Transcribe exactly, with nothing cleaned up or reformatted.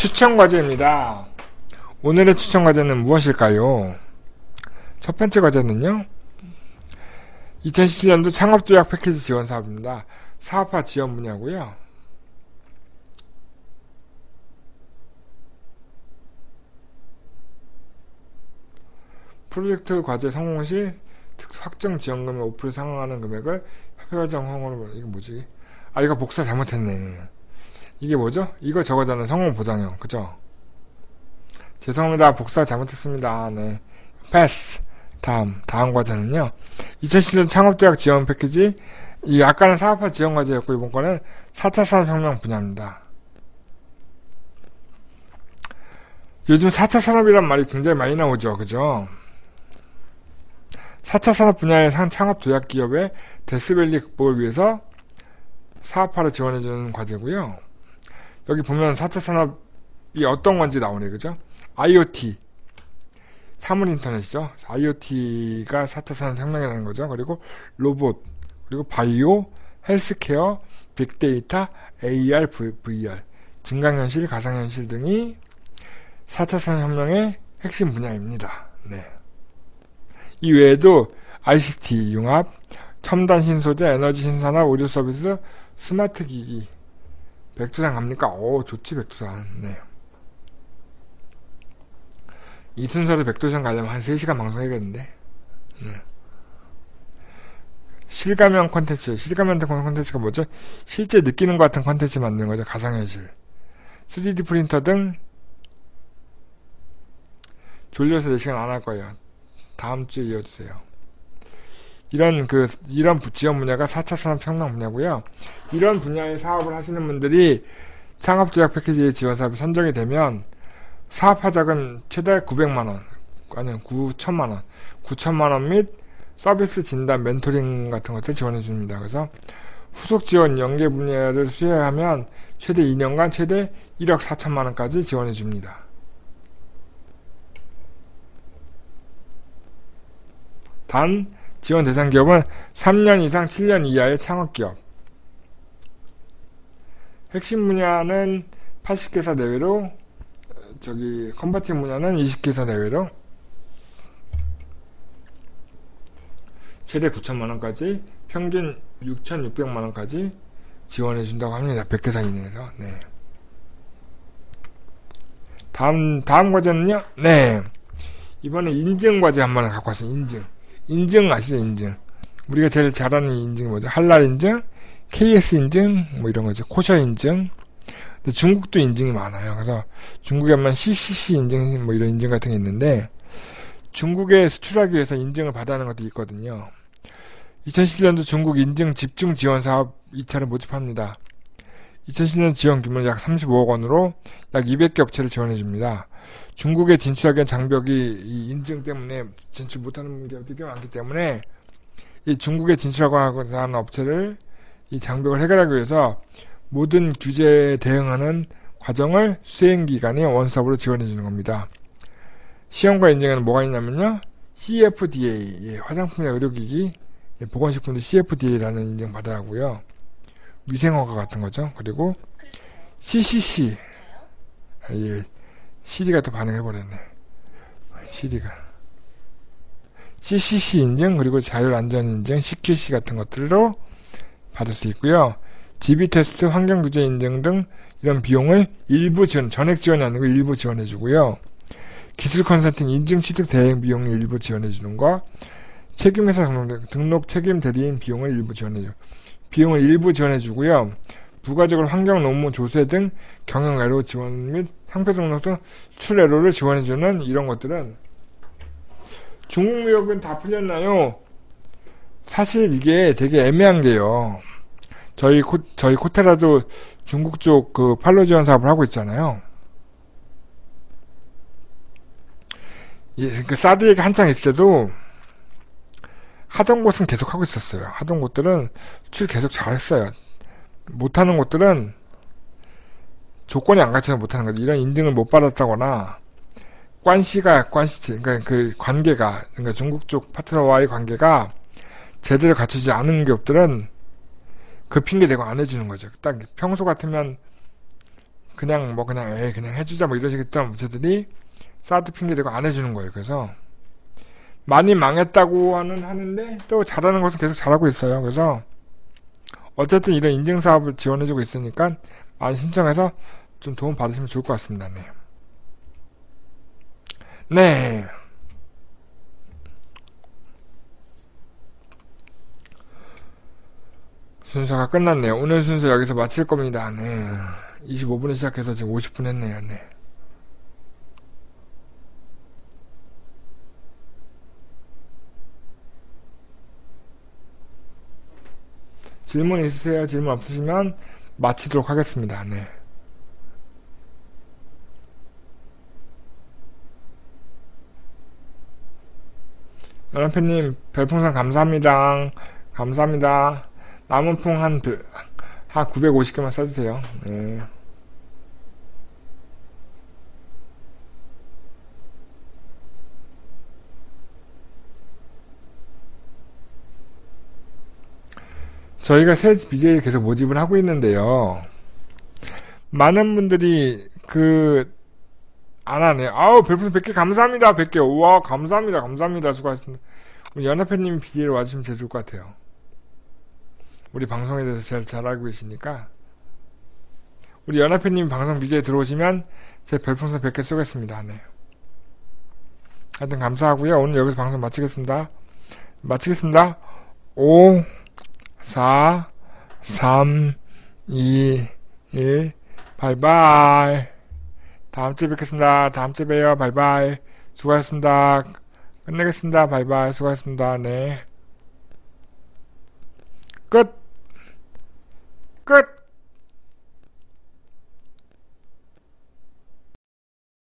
추천 과제입니다. 오늘의 추천 과제는 무엇일까요? 첫 번째 과제는요, 이천십칠 년도 창업도약 패키지 지원 사업입니다. 사업화 지원 분야고요. 프로젝트 과제 성공 시 확정 지원금의 오 퍼센트 상환하는 금액을 협회과정 성공으로. 이거 뭐지? 아, 이거 복사 잘못했네. 이게 뭐죠? 이거 저거잖아요. 성공 보장형. 그죠? 죄송합니다. 복사 잘못했습니다. 네. 패스. 다음. 다음 과제는요, 이천십칠 년 창업도약 지원 패키지. 이 아까는 사업화 지원 과제였고, 이번 거는 사 차 산업혁명 분야입니다. 요즘 사 차 산업이란 말이 굉장히 많이 나오죠. 그죠? 사 차 산업 분야의 상 창업 도약 기업의 데스밸리 극복을 위해서 사업화를 지원해주는 과제고요. 여기 보면 사 차 산업이 어떤 건지 나오네. 그죠? 아이오티. 사물 인터넷이죠. 아이오티가 사 차 산업 혁명이라는 거죠. 그리고 로봇, 그리고 바이오, 헬스케어, 빅데이터, 에이알, 브이알, 증강현실, 가상현실 등이 사 차 산업 혁명의 핵심 분야입니다. 네. 이 외에도 아이씨티 융합, 첨단 신소재, 에너지 신산업, 의료 서비스, 스마트 기기. 백두산 갑니까? 오, 좋지, 백두산. 네. 이 순서로 백두산 가려면 한 세 시간 방송해야겠는데. 네. 실감형 콘텐츠. 실감형 콘텐츠가 뭐죠? 실제 느끼는 것 같은 콘텐츠 만드는 거죠. 가상현실. 쓰리디 프린터 등. 졸려서 네 시간 안 할 거예요. 다음 주에 이어주세요. 이런 그 이런 지원 분야가 사 차 산업혁명 분야고요. 이런 분야의 사업을 하시는 분들이 창업도약 패키지 지원 사업이 선정이 되면 사업화 자금 최대 구백만 원, 아니요 구천만 원, 구천만 원 및 서비스 진단, 멘토링 같은 것들 지원해 줍니다. 그래서 후속 지원 연계 분야를 수혜하면 최대 이 년간 최대 일억 사천만 원까지 지원해 줍니다. 단 지원 대상 기업은 삼 년 이상 칠 년 이하의 창업기업. 핵심 분야는 팔십 개사 내외로, 저기 컨버팅 분야는 이십 개사 내외로 최대 구천만 원까지, 평균 육천육백만 원까지 지원해 준다고 합니다. 백 개사 이내에서. 네. 다음 다음 과제는요. 네. 이번에 인증 과제 한 번 갖고 왔어요. 인증. 인증 아시죠? 인증. 우리가 제일 잘하는 인증이 뭐죠? 할랄 인증, 케이에스 인증, 뭐 이런 거죠. 코셔 인증. 근데 중국도 인증이 많아요. 그래서 중국에 하면 씨씨씨 인증, 뭐 이런 인증 같은 게 있는데, 중국에 수출하기 위해서 인증을 받아야 하는 것도 있거든요. 이천십칠 년도 중국 인증 집중 지원 사업 이 차를 모집합니다. 이천십칠 년 지원 규모는 약 삼십오억 원으로 약 이백 개 업체를 지원해 줍니다. 중국에 진출하기엔 장벽이 이 인증 때문에 진출 못하는 기업들이 꽤 많기 때문에 이 중국에 진출하고자 하는 업체를 이 장벽을 해결하기 위해서 모든 규제에 대응하는 과정을 수행기관이 원스톱으로 지원해 주는 겁니다. 시험과 인증에는 뭐가 있냐면요. 씨에프디에이, 예, 화장품이나 의료기기, 예, 보건식품도 씨에프디에이라는 인증 받아야 하고요. 위생허가 같은 거죠. 그리고 씨씨씨, 예, 시리가 또 반응해버렸네. 시리가. 씨씨씨 인증, 그리고 자율안전인증, 씨큐씨 같은 것들로 받을 수 있고요. 지비 테스트, 환경규제 인증 등 이런 비용을 일부 지원, 전액 지원이 아니고 일부 지원해주고요. 기술 컨설팅, 인증 취득 대행 비용을 일부 지원해주는 거, 책임회사 등록, 등록 책임 대리인 비용을 일부 지원해줘. 비용을 일부 지원해주고요. 부가적으로 환경 논문 조세 등 경영 애로 지원 및 상표 등록 등 수출 애로를 지원해주는 이런 것들은 중국 무역은 다 풀렸나요? 사실 이게 되게 애매한 게요. 저희 코, 저희 코테라도 중국 쪽 그 팔로 지원 사업을 하고 있잖아요. 예, 그 사드 얘기 한창 있을 때도 하던 곳은 계속 하고 있었어요. 하던 곳들은 수출 계속 잘했어요. 못하는 곳들은 조건이 안 갖춰서 못하는 거죠. 이런 인증을 못 받았다거나 관시가 관시체, 그러니까 그 관계가, 그러니까 중국 쪽 파트너와의 관계가 제대로 갖춰지지 않은 기업들은 그 핑계 대고 안 해주는 거죠. 딱 평소 같으면 그냥 뭐 그냥 에이 그냥 해주자 뭐 이러시겠던 업체들이 사드 핑계대고 안 해주는 거예요. 그래서 많이 망했다고 하는 하는데 또 잘하는 것은 계속 잘하고 있어요. 그래서 어쨌든 이런 인증 사업을 지원해주고 있으니까 많이 신청해서 좀 도움 받으시면 좋을 것 같습니다. 네. 네. 순서가 끝났네요. 오늘 순서 여기서 마칠 겁니다. 네. 이십오 분에 시작해서 지금 오십 분 했네요. 네. 질문 있으세요? 질문 없으시면 마치도록 하겠습니다. 네. 연합회님 별풍선 감사합니다. 감사합니다. 남은 풍 한, 한 구백오십 개만 써주세요. 네. 저희가 새 비제이를 계속 모집을 하고 있는데요. 많은 분들이 그 안 하네. 아우 별풍선 백 개 감사합니다. 백 개. 우와 감사합니다. 감사합니다. 수고하셨습니다. 우리 연합회님 비제이로 와주시면 제일 좋을 것 같아요. 우리 방송에 대해서 제일 잘 알고 계시니까 우리 연합회님 방송 비제이 들어오시면 제 별풍선 백 개 쏘겠습니다. 네. 하여튼 감사하고요. 오늘 여기서 방송 마치겠습니다. 마치겠습니다. 오, 사, 삼, 이, 일 바이바이. 다음주에 뵙겠습니다. 다음주에 봬요. 바이바이. 수고하셨습니다. 끝내겠습니다. 바이바이. 수고하셨습니다. 네. 끝. 끝.